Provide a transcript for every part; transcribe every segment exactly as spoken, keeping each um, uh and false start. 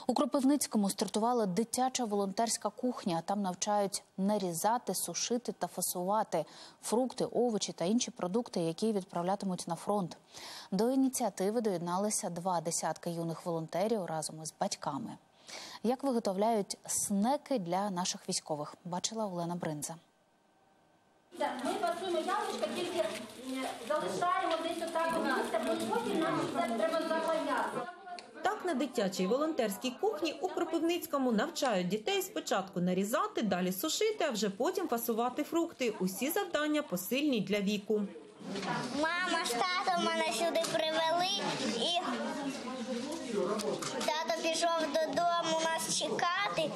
У Кропивницькому стартувала дитяча волонтерська кухня. Там навчають нарізати, сушити та фасувати фрукти, овочі та інші продукти, які відправлятимуть на фронт. До ініціативи доєдналися два десятки юних волонтерів разом із батьками. Як виготовляють снеки для наших військових, бачила Олена Бринза. Ми фасуємо яблучка, тільки залишаємо десь отак у місце, бо потім нам це треба запаяти. Так на дитячій волонтерській кухні у Кропивницькому навчають дітей спочатку нарізати, далі сушити, а вже потім фасувати фрукти. Усі завдання посильні для віку. Мама з татом мене сюди привели, і тато пішов додому нас чекати,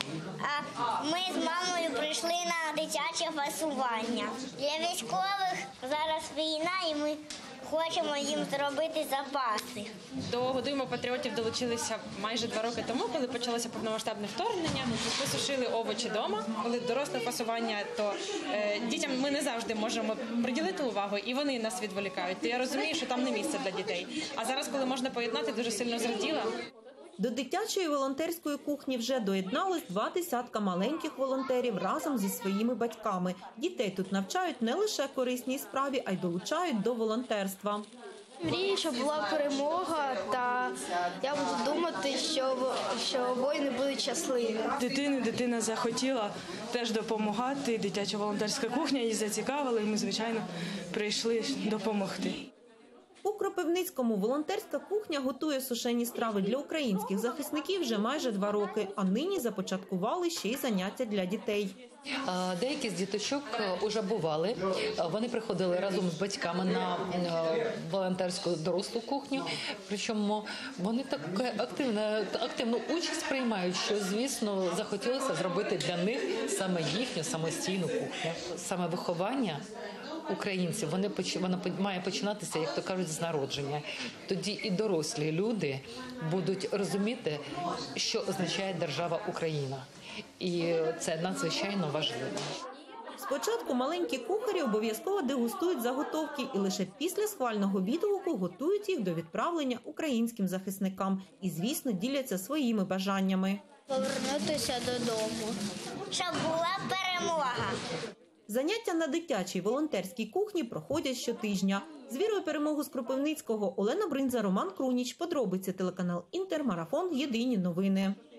а ми з мамою прийшли на дитяче фасування. Для військових зараз війна, і ми хочемо їм зробити запаси. До «Годуємо патріотів» долучилися майже два роки тому, коли почалося повномасштабне вторгнення. Ми сушили овочі вдома. Коли доросле фасування, то е, дітям ми не завжди можемо приділити увагу, і вони нас відволікають. То я розумію, що там не місце для дітей. А зараз, коли можна поєднати, дуже сильно зраділа. До дитячої волонтерської кухні вже доєдналось два десятка маленьких волонтерів разом зі своїми батьками. Дітей тут навчають не лише корисній справі, а й долучають до волонтерства. Мрію, щоб була перемога, та я буду думати, що, що воїни будуть щасливі. Дитини, дитина захотіла теж допомагати, дитяча волонтерська кухня її зацікавила, і ми, звичайно, прийшли допомогти. У Кропивницькому волонтерська кухня готує сушені страви для українських захисників вже майже два роки, а нині започаткували ще й заняття для дітей. Деякі з діточок вже бували, вони приходили разом з батьками на волонтерську дорослу кухню, причому вони так активно, активну участь приймають, що, звісно, захотілося зробити для них саме їхню самостійну кухню. Саме виховання українців, вони, воно має починатися, як то кажуть, з народження. Тоді і дорослі люди будуть розуміти, що означає держава Україна. І це надзвичайно важливо. Спочатку маленькі кухарі обов'язково дегустують заготовки і лише після схвального відгуку готують їх до відправлення українським захисникам. І, звісно, діляться своїми бажаннями. Повернутися додому, щоб була перемога. Заняття на дитячій волонтерській кухні проходять щотижня. З вірою перемогу з Кропивницького Олена Бринза, Роман Круніч. Подробиці телеканал Інтер, Марафон. Єдині новини.